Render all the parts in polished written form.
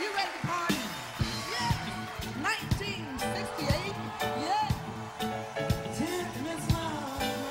you ready to party? Yeah. 1968. Yeah. Take me slow.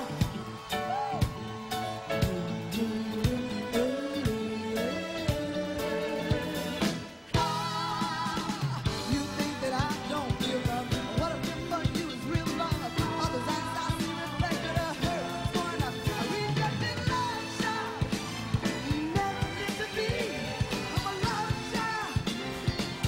You think that I don't feel love? What I feel for you is real love. Others eyes I see reflected a hurt. Born a rejected love child. Never meant to be. I'm a love child.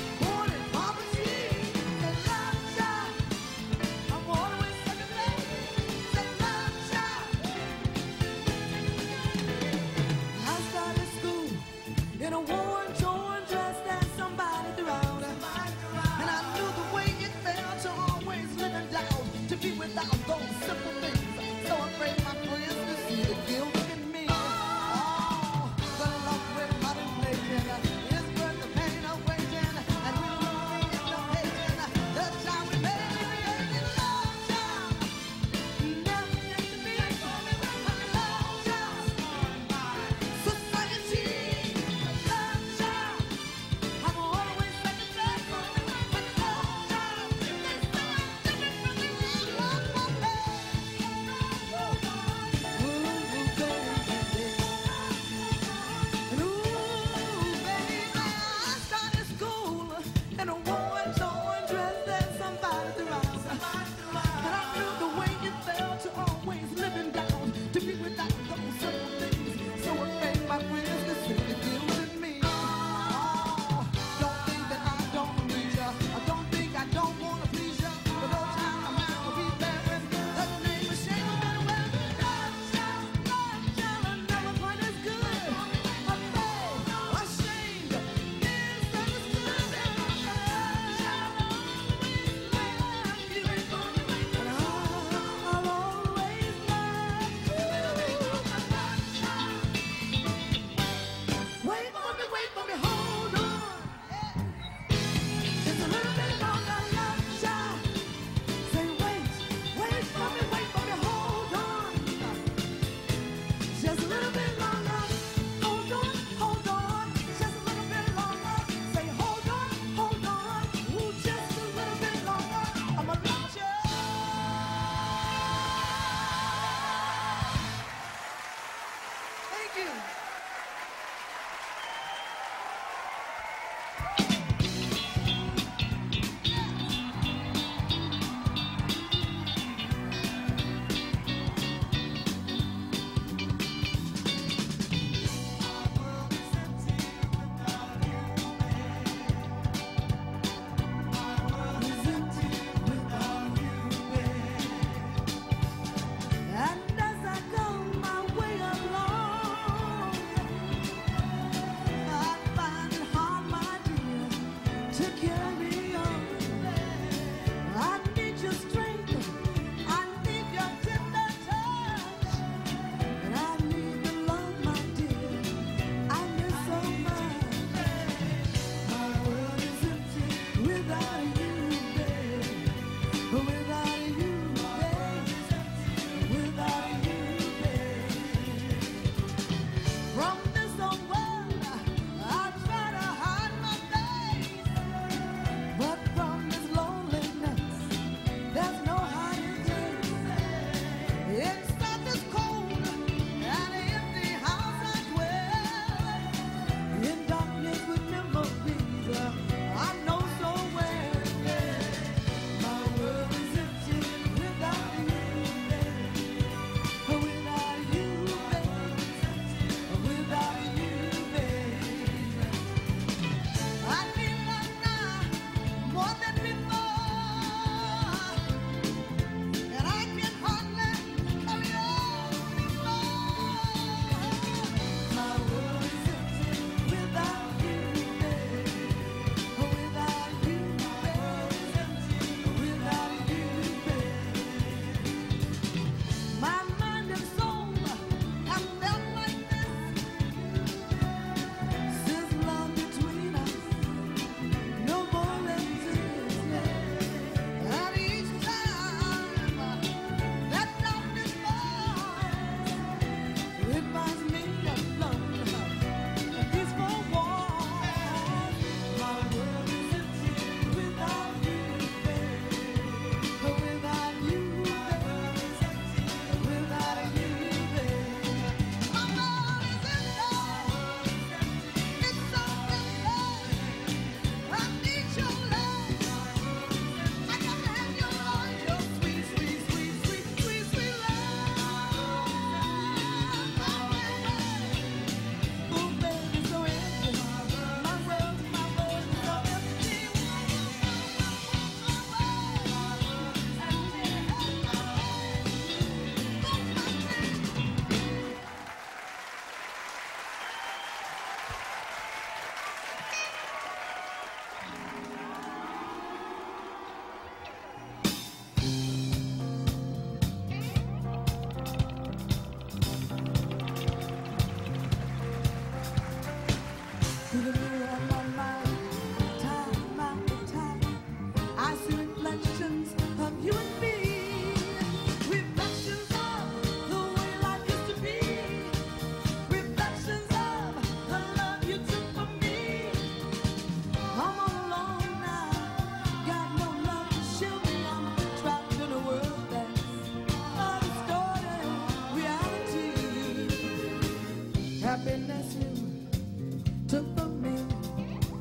through the mirror of my mind, time after time, I see reflections of you and me, reflections of the way life used to be, reflections of the love you took from me. I'm all alone now, got no love to shield me. I'm trapped in a world that's a distorted reality. Happiness you took from me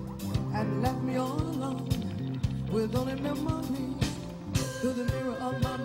and left me all alone with only memories through the mirror of my